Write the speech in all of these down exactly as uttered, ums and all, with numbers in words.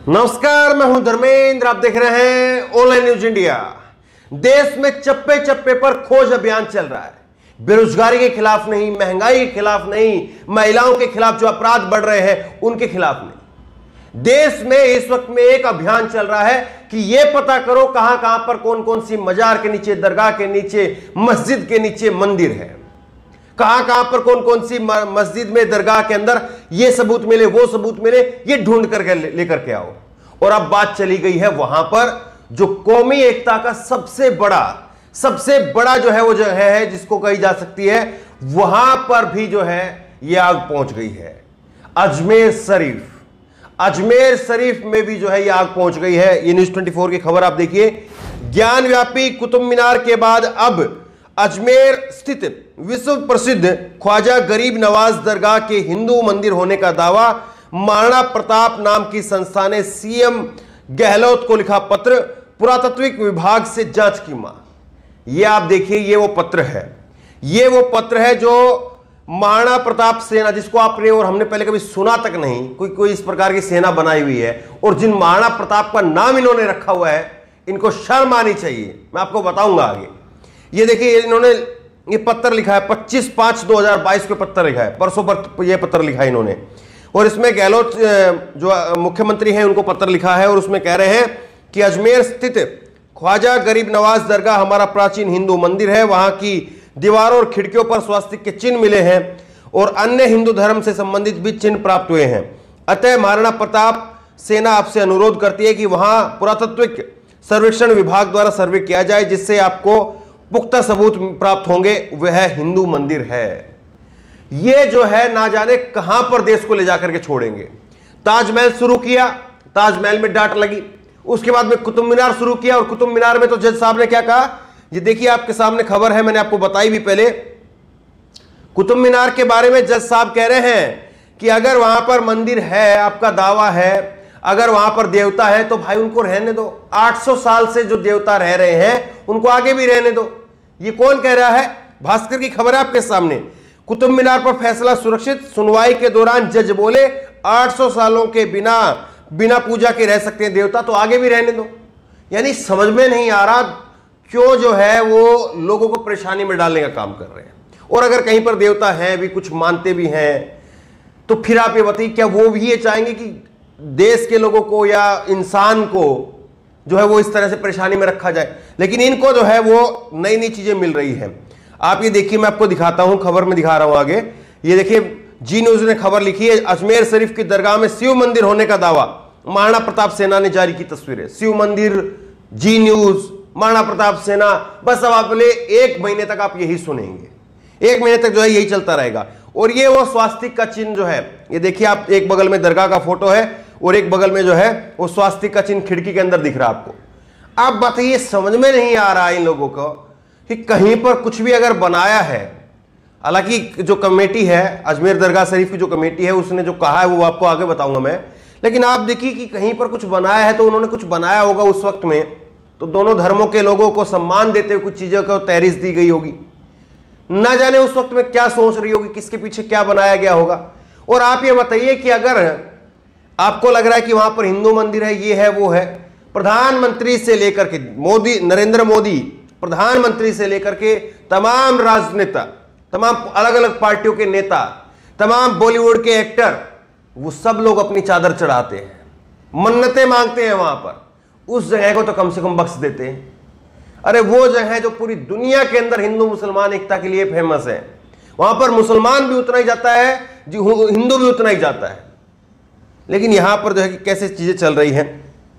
नमस्कार, मैं हूं धर्मेंद्र। आप देख रहे हैं ऑनलाइन न्यूज इंडिया। देश में चप्पे चप्पे पर खोज अभियान चल रहा है। बेरोजगारी के खिलाफ नहीं, महंगाई के खिलाफ नहीं, महिलाओं के खिलाफ जो अपराध बढ़ रहे हैं उनके खिलाफ नहीं। देश में इस वक्त में एक अभियान चल रहा है कि यह पता करो कहां कहां पर कौन कौन सी मजार के नीचे, दरगाह के नीचे, मस्जिद के नीचे मंदिर है, कहां कहां पर कौन कौन सी मस्जिद में, दरगाह के अंदर ये सबूत मिले, वो सबूत मिले, ये ढूंढ करके लेकर के आओ। और अब बात चली गई है वहां पर जो कौमी एकता का सबसे बड़ा सबसे बड़ा जो है वो जो है जिसको कही जा सकती है, वहां पर भी जो है ये आग पहुंच गई है। अजमेर शरीफ अजमेर शरीफ में भी जो है ये आग पहुंच गई है। ये न्यूज चौबीस की खबर आप देखिए। ज्ञान व्यापी कुतुब मीनार के बाद अब अजमेर स्थित विश्व प्रसिद्ध ख्वाजा गरीब नवाज दरगाह के हिंदू मंदिर होने का दावा। महाराणा प्रताप नाम की संस्था ने सीएम गहलोत को लिखा पत्र, पुरातत्विक विभाग से जांच की मांग। ये आप देखिए, ये वो पत्र है ये वो पत्र है जो महाराणा प्रताप सेना, जिसको आपने और हमने पहले कभी सुना तक नहीं, कोई कोई इस प्रकार की सेना बनाई हुई है, और जिन महाराणा प्रताप का नाम इन्होंने रखा हुआ है, इनको शर्म आनी चाहिए। मैं आपको बताऊंगा आगे। ये देखिए, इन्होंने ये पत्र लिखा है, पच्चीस पांच दो हजार बाईस को पत्र लिखा है, परसों पर यह पत्र लिखा है इन्होंने। और इसमें गहलोत जो मुख्यमंत्री हैं उनको पत्र लिखा है, और उसमें कह रहे हैं कि अजमेर स्थित ख्वाजा गरीब नवाज दरगाह हमारा प्राचीन हिंदू मंदिर है। वहां की दीवारों और खिड़कियों पर स्वास्तिक के चिन्ह मिले हैं और अन्य हिंदू धर्म से संबंधित भी चिन्ह प्राप्त हुए हैं। अतः महाराणा प्रताप सेना आपसे अनुरोध करती है कि वहां पुरातत्विक सर्वेक्षण विभाग द्वारा सर्वे किया जाए, जिससे आपको पुख्ता सबूत प्राप्त होंगे। वह हिंदू मंदिर है। यह जो है ना जाने कहां पर देश को ले जाकर के छोड़ेंगे। ताजमहल शुरू किया, ताजमहल में डांट लगी। उसके बाद में कुतुब मीनार शुरू किया, और कुतुब मीनार में तो जज साहब ने क्या कहा, ये देखिए आपके सामने खबर है, मैंने आपको बताई भी पहले। कुतुब मीनार के बारे में जज साहब कह रहे हैं कि अगर वहां पर मंदिर है, आपका दावा है, अगर वहां पर देवता है तो भाई उनको रहने दो। आठ सौ साल से जो देवता रह रहे हैं उनको आगे भी रहने दो। ये कौन कह रहा है? भास्कर की खबर है आपके सामने। कुतुब मीनार पर फैसला सुरक्षित। सुनवाई के दौरान जज बोले आठ सौ सालों के बिना बिना पूजा के रह सकते हैं देवता, तो आगे भी रहने दो। यानी समझ में नहीं आ रहा क्यों जो है वो लोगों को परेशानी में डालने का काम कर रहे हैं। और अगर कहीं पर देवता हैं भी, कुछ मानते भी हैं, तो फिर आप ये बताइए क्या वो भी ये चाहेंगे कि देश के लोगों को या इंसान को जो है वो इस तरह से परेशानी में रखा जाए? लेकिन इनको जो है वो नई नई चीजें मिल रही हैं। आप ये देखिए, मैं आपको दिखाता हूं, खबर में दिखा रहा हूं आगे। ये देखिए, जी न्यूज ने खबर लिखी है, अजमेर शरीफ की दरगाह में शिव मंदिर होने का दावा। महाराणा प्रताप सेना ने जारी की तस्वीरें। शिव मंदिर, जी न्यूज, महाराणा प्रताप सेना। बस अब आप ले एक महीने तक आप यही सुनेंगे। एक महीने तक जो है यही चलता रहेगा। और ये वो स्वास्तिक का चिन्ह जो है, ये देखिए आप, एक बगल में दरगाह का फोटो है और एक बगल में जो है वो स्वास्तिक का चिन्ह खिड़की के अंदर दिख रहा है आपको। आप बताइए, समझ में नहीं आ रहा इन लोगों को कि कहीं पर कुछ भी अगर बनाया है, हालांकि जो कमेटी है, अजमेर दरगाह शरीफ की जो कमेटी है, उसने जो कहा है वो आपको आगे बताऊंगा मैं। लेकिन आप देखिए कि कहीं पर कुछ बनाया है तो उन्होंने कुछ बनाया होगा उस वक्त में, तो दोनों धर्मों के लोगों को सम्मान देते हुए कुछ चीजों को तहरीर दी गई होगी। ना जाने उस वक्त में क्या सोच रही होगी, किसके पीछे क्या बनाया गया होगा। और आप ये बताइए कि अगर आपको लग रहा है कि वहां पर हिंदू मंदिर है, ये है, वो है, प्रधानमंत्री से लेकर के मोदी, नरेंद्र मोदी, प्रधानमंत्री से लेकर के तमाम राजनेता, तमाम अलग अलग पार्टियों के नेता, तमाम बॉलीवुड के एक्टर, वो सब लोग अपनी चादर चढ़ाते हैं, मन्नतें मांगते हैं वहां पर। उस जगह को तो कम से कम बख्श देते हैं। अरे वो जगह जो पूरी दुनिया के अंदर हिंदू मुसलमान एकता के लिए फेमस है, वहां पर मुसलमान भी उतना ही जाता है, जो हिंदू भी उतना ही जाता है। लेकिन यहां पर जो है कि कैसे चीजें चल रही हैं।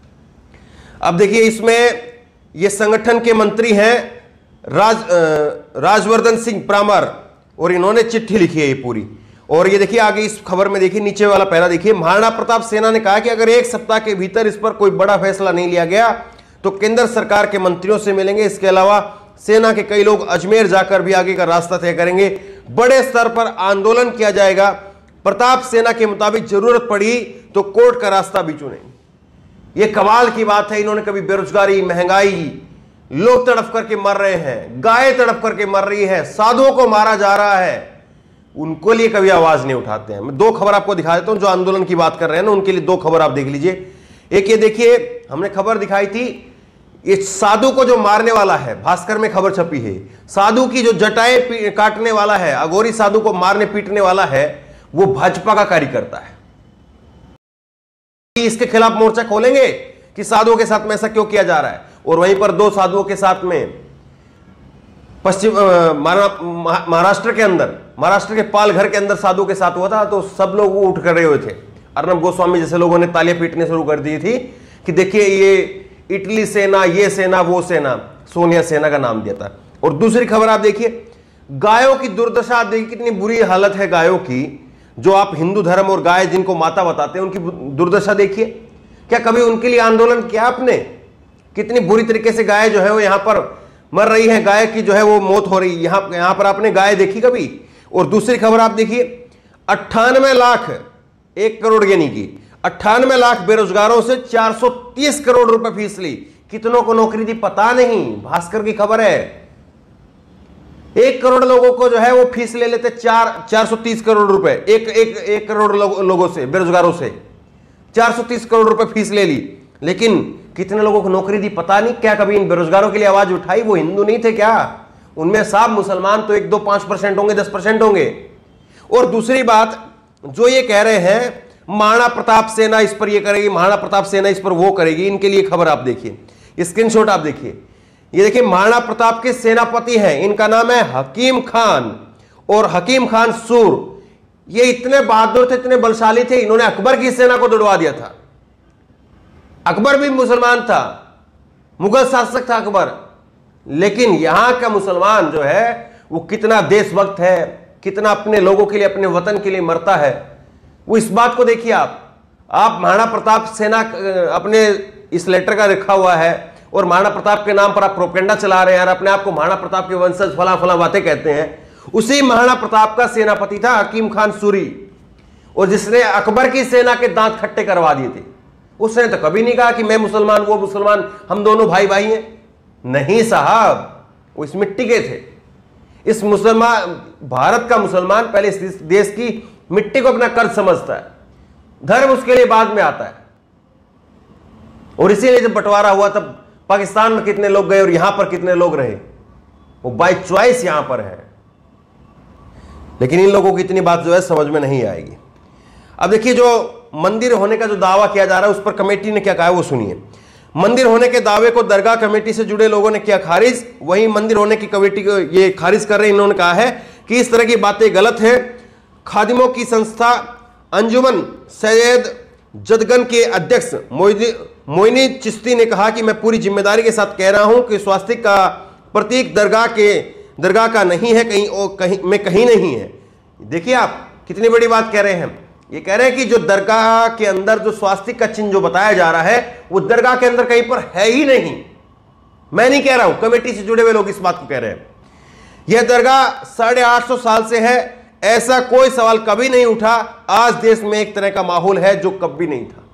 अब देखिए, इसमें ये संगठन के मंत्री हैं राज राजवर्धन सिंह प्रामर, और इन्होंने चिट्ठी लिखी है ये पूरी। और ये देखिए आगे इस खबर में देखिए, नीचे वाला पहला देखिए, महाराणा प्रताप सेना ने कहा कि अगर एक सप्ताह के भीतर इस पर कोई बड़ा फैसला नहीं लिया गया तो केंद्र सरकार के मंत्रियों से मिलेंगे। इसके अलावा सेना के कई लोग अजमेर जाकर भी आगे का रास्ता तय करेंगे। बड़े स्तर पर आंदोलन किया जाएगा। प्रताप सेना के मुताबिक जरूरत पड़ी तो कोर्ट का रास्ता भी चुनेंगे। यह कमाल की बात है। इन्होंने कभी बेरोजगारी, महंगाई, लोग तड़प करके मर रहे हैं, गाय तड़प करके मर रही है, साधुओं को मारा जा रहा है, उनको लिए कभी आवाज नहीं उठाते हैं। मैं दो खबर आपको दिखा देता हूं जो आंदोलन की बात कर रहे हैं ना, उनके लिए दो खबर आप देख लीजिए। एक ये देखिए, हमने खबर दिखाई थी, ये साधु को जो मारने वाला है, भास्कर में खबर छपी है, साधु की जो जटाएं काटने वाला है, अघोरी साधु को मारने पीटने वाला है, वो भाजपा का कार्यकर्ता है। इसके खिलाफ मोर्चा खोलेंगे कि साधुओं के साथ में ऐसा क्यों किया जा रहा है। और वहीं पर दो साधुओं के साथ में पश्चिम महाराष्ट्र के अंदर, महाराष्ट्र के पालघर के अंदर साधुओं के साथ हुआ था, तो सब लोग उठ कर रहे हुए थे। अर्नब गोस्वामी जैसे लोगों ने तालियां पीटने शुरू कर दी थी कि देखिए ये इटली सेना, ये सेना, वो सेना, सोनिया सेना का नाम दिया था। और दूसरी खबर आप देखिए, गायों की दुर्दशा आप देखिए, कितनी बुरी हालत है गायों की। जो आप हिंदू धर्म और गाय जिनको माता बताते हैं, उनकी दुर्दशा देखिए। क्या कभी उनके लिए आंदोलन किया आपने? कितनी बुरी तरीके से गाय जो है वो यहां पर मर रही है, गाय की जो है वो मौत हो रही है। यहां यहां पर आपने गाय देखी कभी? और दूसरी खबर आप देखिए, अट्ठानवे लाख, एक करोड़ यानी कि अट्ठानवे लाख बेरोजगारों से चार सौ तीस करोड़ रुपए फीस ली। कितनों को नौकरी दी पता नहीं, भास्कर की खबर है। एक करोड़ लोगों को जो है वो फीस ले लेते, चार चार सौ तीस करोड़ रुपए, एक एक एक करोड़ लो, लोगों से, बेरोजगारों से चार सौ तीस करोड़ रुपए फीस ले ली। लेकिन कितने लोगों को नौकरी दी पता नहीं। क्या कभी इन बेरोजगारों के लिए आवाज उठाई? वो हिंदू नहीं थे क्या? उनमें साफ मुसलमान तो एक दो पांच परसेंट होंगे, दस परसेंट होंगे। और दूसरी बात, जो ये कह रहे हैं महाराणा प्रताप सेना इस पर ये करेगी, महाराणा प्रताप सेना इस पर वो करेगी, इनके लिए खबर आप देखिए, स्क्रीनशॉट आप देखिए। ये देखिए, महाराणा प्रताप के सेनापति हैं, इनका नाम है हकीम खान। और हकीम खान सूर, ये इतने बहादुर थे, इतने बलशाली थे, इन्होंने अकबर की सेना को दौड़वा दिया था। अकबर भी मुसलमान था, मुगल शासक था अकबर, लेकिन यहां का मुसलमान जो है वो कितना देशभक्त है, कितना अपने लोगों के लिए, अपने वतन के लिए मरता है, वो इस बात को देखिए आप। आप महाराणा प्रताप सेना अपने इस लेटर का लिखा हुआ है और महाराणा प्रताप के नाम पर आप प्रोपेगेंडा चला रहे हैं और अपने आप को महाराणा प्रताप के वंशज फला फला बातें कहते हैं। उसी महाराणा प्रताप का सेनापति था हकीम खान सूरी, और जिसने अकबर की सेना के दांत खट्टे करवा दिए थे। उसने तो कभी नहीं कहा कि मैं मुसलमान, वो मुसलमान, हम दोनों भाई भाई हैं। नहीं साहब, वो इस मिट्टी के थे। इस मुसलमान, भारत का मुसलमान पहले इस देश की मिट्टी को अपना कर्ज समझता है, धर्म उसके लिए बाद में आता है। और इसीलिए जब बंटवारा हुआ तब पाकिस्तान में कितने लोग गए और यहां पर कितने लोग रहे, वो बाय चॉइस यहां पर है। लेकिन इन लोगों की इतनी बात जो है समझ में नहीं आएगी। अब देखिए, जो मंदिर होने का जो दावा किया जा रहा है उस पर कमेटी ने क्या कहा है वो सुनिए। मंदिर होने के दावे को दरगाह कमेटी से जुड़े लोगों ने किया खारिज। वहीं मंदिर होने की कमेटी को ये खारिज कर रहे हैं। इन्होंने कहा है कि इस तरह की बातें गलत है। खादिमों की संस्था अंजुमन सैयद जदगन के अध्यक्ष मोइनी चिश्ती ने कहा कि मैं पूरी जिम्मेदारी के साथ कह रहा हूं कि स्वास्तिक का प्रतीक दरगाह के दरगाह का नहीं है, कहीं और कहीं में कहीं नहीं है। देखिए आप कितनी बड़ी बात कह रहे हैं। ये कह रहे हैं कि जो दरगाह के अंदर जो स्वास्तिक का चिन्ह जो बताया जा रहा है वो दरगाह के अंदर कहीं पर है ही नहीं। मैं नहीं कह रहा हूं, कमेटी से जुड़े हुए लोग इस बात को कह रहे हैं। यह दरगाह साढ़े आठ सौ साल से है, ऐसा कोई सवाल कभी नहीं उठा। आज देश में एक तरह का माहौल है जो कभी नहीं था।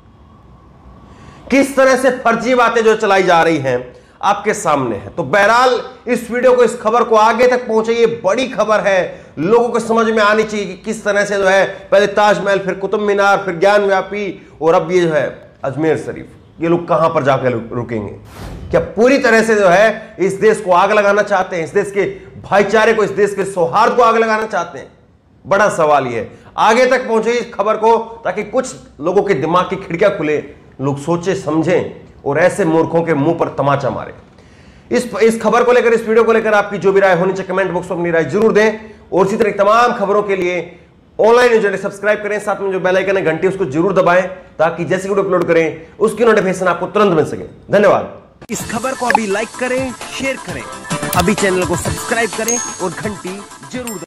किस तरह से फर्जी बातें जो चलाई जा रही हैं आपके सामने है। तो बहरहाल इस वीडियो को, इस खबर को आगे तक पहुंचाइए। बड़ी खबर है, लोगों को समझ में आनी चाहिए कि किस तरह से जो है पहले ताजमहल, फिर कुतुब मीनार, फिर ज्ञान व्यापी और अब ये जो है अजमेर शरीफ, ये लोग कहां पर जाकर रुकेंगे। क्या पूरी तरह से जो है इस देश को आग लगाना चाहते हैं, इस देश के भाईचारे को, इस देश के सौहार्द को आग लगाना चाहते हैं? बड़ा सवाल ये है। आगे तक पहुंचे इस खबर को, ताकि कुछ लोगों के दिमाग की खिड़कियां खुले, लोग सोचे समझें और ऐसे मूर्खों के मुंह पर तमाचा मारे। इस इस खबर को लेकर, इस वीडियो को लेकर आपकी जो भी राय होनी चाहिए कमेंट बॉक्स में अपनी राय जरूर दें। और इसी तरह तमाम खबरों के लिए ऑनलाइन न्यूज़ चैनल सब्सक्राइब करें, साथ में जो बेल आइकन है घंटी उसको जरूर दबाएं, ताकि जैसे वीडियो अपलोड करें उसकी नोटिफिकेशन आपको तुरंत मिल सके। धन्यवाद। इस खबर को अभी लाइक करें, शेयर करें, अभी चैनल को सब्सक्राइब करें और घंटी जरूर